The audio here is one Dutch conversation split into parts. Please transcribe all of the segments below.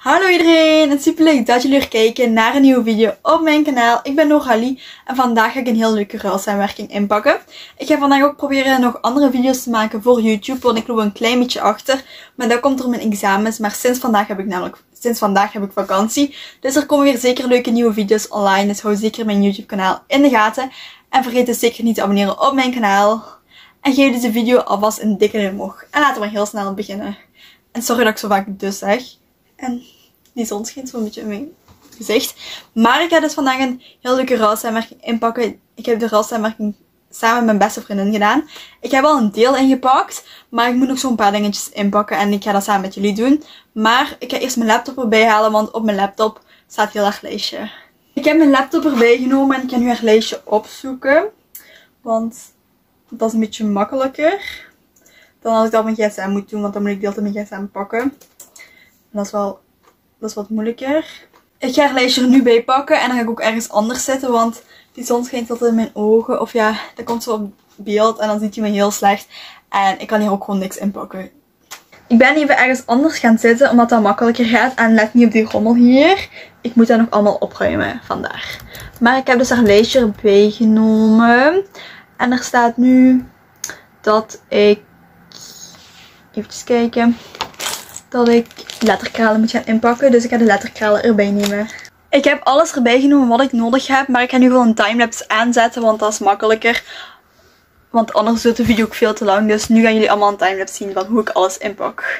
Hallo iedereen, het is super leuk dat jullie weer kijken naar een nieuwe video op mijn kanaal. Ik ben Noralie en vandaag ga ik een heel leuke ruilsamenwerking inpakken. Ik ga vandaag ook proberen nog andere video's te maken voor YouTube, want ik loop een klein beetje achter. Maar dat komt door mijn examens, maar sinds vandaag heb ik vakantie. Dus er komen weer zeker leuke nieuwe video's online, dus hou zeker mijn YouTube kanaal in de gaten. En vergeet dus zeker niet te abonneren op mijn kanaal. En geef deze video alvast een dikke duim omhoog. En laten we heel snel beginnen. En sorry dat ik zo vaak dus zeg. En die zon schijnt zo'n beetje in mijn gezicht. Maar ik ga dus vandaag een heel leuke ruilsamenwerking inpakken. Ik heb de ruilsamenwerking samen met mijn beste vriendin gedaan. Ik heb al een deel ingepakt. Maar ik moet nog zo'n paar dingetjes inpakken. En ik ga dat samen met jullie doen. Maar ik ga eerst mijn laptop erbij halen. Want op mijn laptop staat heel erg lijstje. Ik heb mijn laptop erbij genomen. En ik ga nu haar lijstje opzoeken. Want dat is een beetje makkelijker dan als ik dat op mijn gsm moet doen. Want dan moet ik de hele tijd mijn gsm pakken. En dat is wat moeilijker. Ik ga haar lijstje er nu bij pakken. En dan ga ik ook ergens anders zitten. Want die zon schijnt altijd in mijn ogen. Of ja, dat komt zo op beeld. En dan ziet hij me heel slecht. En ik kan hier ook gewoon niks inpakken. Ik ben even ergens anders gaan zitten. Omdat dat makkelijker gaat. En let niet op die rommel hier. Ik moet dat nog allemaal opruimen vandaag. Maar ik heb dus haar lijstje erbij genomen. En er staat nu dat ik... Even kijken. Dat ik letterkralen moet gaan inpakken. Dus ik ga de letterkralen erbij nemen. Ik heb alles erbij genomen wat ik nodig heb. Maar ik ga nu gewoon een timelapse aanzetten. Want dat is makkelijker. Want anders duurt de video ook veel te lang. Dus nu gaan jullie allemaal een timelapse zien van hoe ik alles inpak.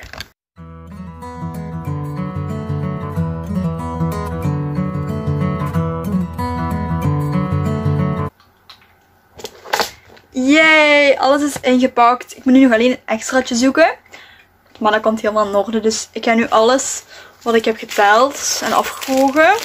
Yay! Alles is ingepakt. Ik moet nu nog alleen een extraatje zoeken. Maar dat komt helemaal in orde. Dus ik ga nu alles wat ik heb geteld en afgewogen.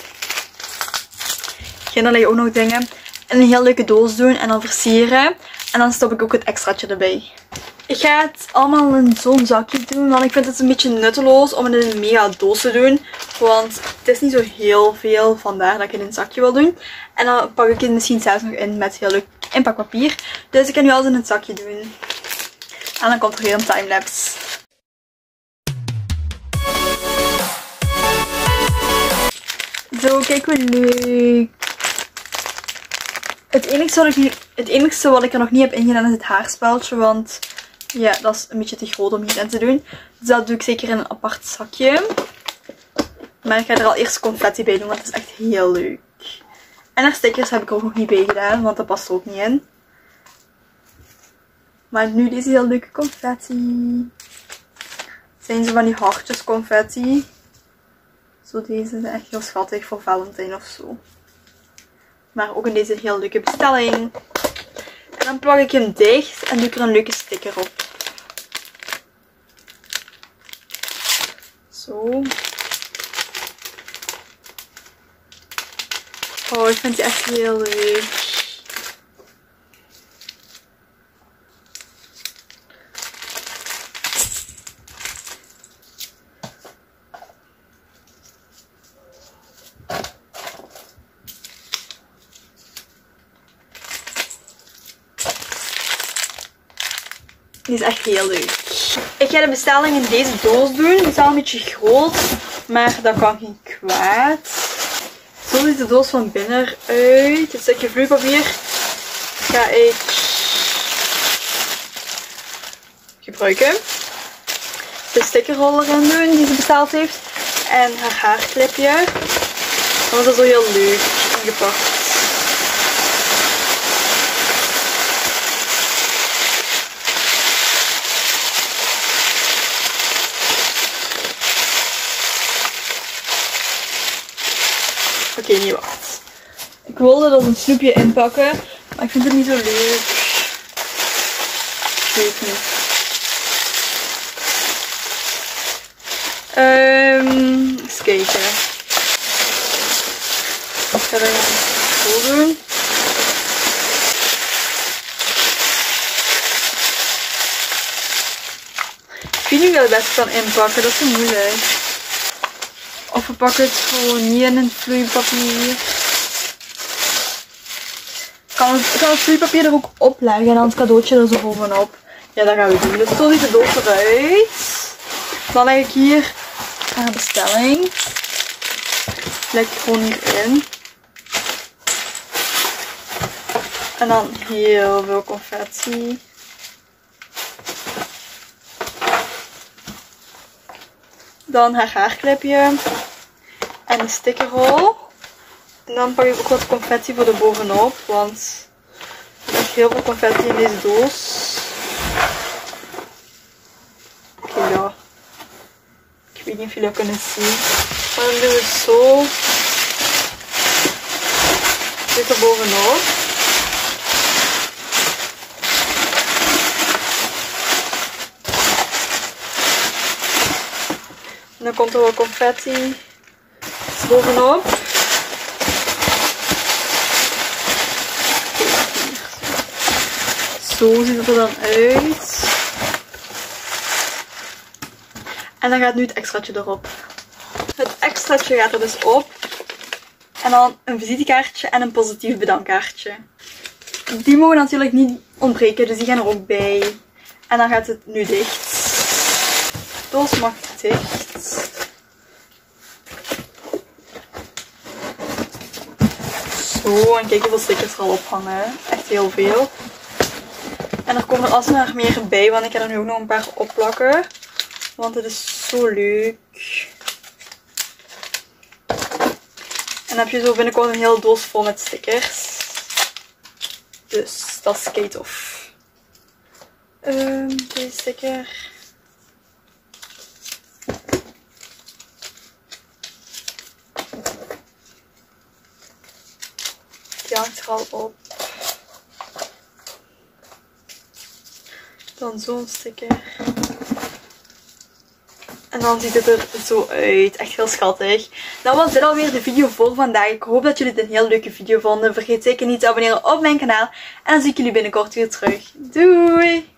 Dan leg je ook nog dingen in een heel leuke doos doen. En dan versieren. En dan stop ik ook het extraatje erbij. Ik ga het allemaal in zo'n zakje doen. Want ik vind het een beetje nutteloos om het in een mega doos te doen. Want het is niet zo heel veel. Vandaar dat ik het in een zakje wil doen. En dan pak ik het misschien zelfs nog in met heel leuk inpakpapier. Dus ik ga nu alles in het zakje doen. En dan komt er weer een timelapse. Zo, kijk hoe leuk. Het enigste wat ik er nog niet heb ingedaan is het haarspeltje. Want ja, dat is een beetje te groot om hierin te doen. Dus dat doe ik zeker in een apart zakje. Maar ik ga er al eerst confetti bij doen, want het is echt heel leuk. En haar stickers heb ik er ook nog niet bij gedaan, want dat past er ook niet in. Maar nu deze heel leuke confetti. Het zijn zo van die hartjes confetti. Zo, deze zijn echt heel schattig voor Valentijn of zo. Maar ook in deze heel leuke bestelling. En dan plak ik hem dicht en doe ik er een leuke sticker op. Zo. Oh, ik vind die echt heel leuk. Die is echt heel leuk. Ik ga de bestelling in deze doos doen. Die is al een beetje groot, maar dat kan geen kwaad. Zo ziet de doos van binnen uit. Dit stukje vloeipapier ga ik gebruiken. De stickerrol erin doen die ze besteld heeft. En haar haarclipje. Dat is zo heel leuk ingepakt. Oké, nee, wacht. Ik wilde er een snoepje inpakken, maar ik vind het niet zo leuk. Ik weet niet. Eens kijken. Ik ga dat zo doen. Ik weet niet of ik dat best kan inpakken, dat is zo moeilijk. Of we pakken het gewoon niet in een vloeipapier. Ik kan het vloeipapier er ook op leggen en dan het cadeautje er zo bovenop. Ja, dat gaan we doen. Dus zo ziet de doos eruit. Dan leg ik hier haar bestelling. Legt gewoon hierin. En dan heel veel confetti. Dan haar haarclipje. En een stickerrol. En dan pak ik ook wat confetti voor de bovenop. Want er is heel veel confetti in deze doos. Oké, ja. Ik weet niet of jullie dat kunnen zien. Maar dan doen we het zo. Dit er bovenop. En dan komt er wat confetti bovenop. Zo ziet het er dan uit. En dan gaat nu het extraatje erop. Het extraatje gaat er dus op. En dan een visitekaartje en een positief bedankkaartje. Die mogen natuurlijk niet ontbreken, dus die gaan er ook bij. En dan gaat het nu dicht. De doos mag dicht. Zo, en kijk hoeveel stickers er al ophangen. Echt heel veel. En er komen er alsmaar meer bij, want ik ga er nu ook nog een paar opplakken. Want het is zo leuk. En dan heb je zo binnenkort een hele doos vol met stickers. Dus dat is kei tof. Deze sticker. Die hangt er al op. Dan zo'n sticker. En dan ziet het er zo uit. Echt heel schattig. Dan was dit alweer de video voor vandaag. Ik hoop dat jullie het een heel leuke video vonden. Vergeet zeker niet te abonneren op mijn kanaal. En dan zie ik jullie binnenkort weer terug. Doei!